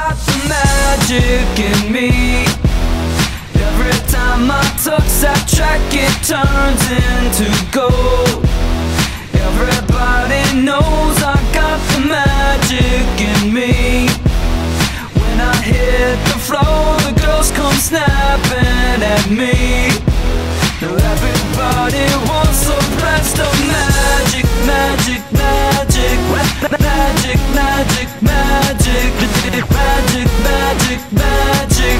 got the magic in me. Every time I touch that track, it turns into gold. Everybody knows I got the magic in me. When I hit the floor, the girls come snapping at me. Now everybody wants a blast of magic, magic, magic, magic, magic, magic, magic, magic, magic,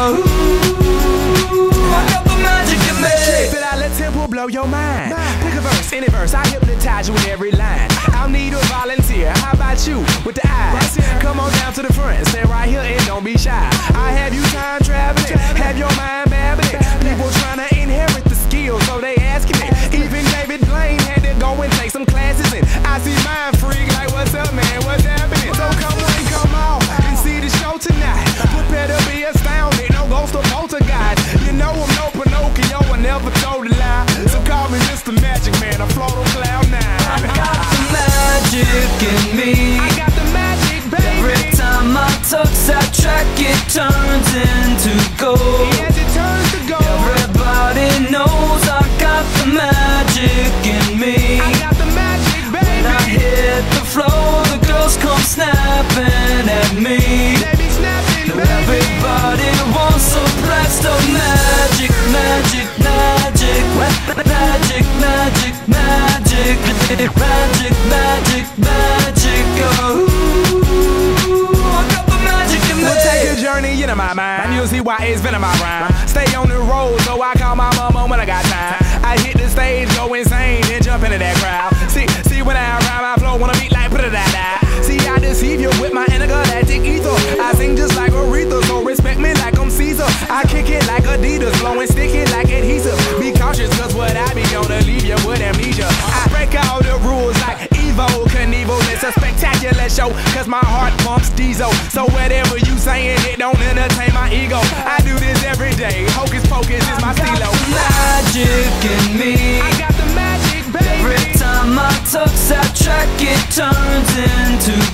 oh, I got the magic in me. That I let tempo blow your mind. Pick a verse, any verse, I hypnotize you with every line. I'll need a volunteer, how about you with the eyes? Come on down to the front, stand right here and don't be shy. I have you time traveling, have your mind babbling. People trying to inherit the skills, so they asking it. Even David Blaine had to go and take some classes, and I see mind freak like, what's up, man, what's happening? So come on, come on, and see the show tonight. Prepare to be astounded, no ghost or poltergeist. You know I'm no Pinocchio, I never told a lie. So call me Mr. Magic Man, I float on cloud nine. I got the magic in me. I got the magic, baby. Every time I touch that track, it turns into gold. Yes, it turns to gold. Everybody knows I got the magic in me. I got the magic, baby. When I hit the floor, the girls come snapping at me. They be snapping, Now baby. everybody wants a blast of magic, magic, magic, magic, magic, magic, magic, magic, magic, oh, I got the magic in me. We'll take a journey into my mind. You'll see why it's been in my rhyme. Stay on the road, so I call my mama when I got time. I hit the stage, go insane, then jump into that crowd. See when I rhyme, I flow, wanna beat like put-a-da-da. See, I deceive you with my intergalactic ether. I sing just like Aretha, so respect me like I'm Caesar. I kick it like Adidas, blowing sticky like adhesive. Be cautious, cause what I be gonna leave you with amnesia. I break all the rules like Evo Knievel. It's a spectacular show, cause my heart pumps diesel. So whatever you saying, it don't entertain my ego. I do this every day, hocus pocus is my stilo. Magic in me. I got the magic, baby. Every time I touch that track, it turns into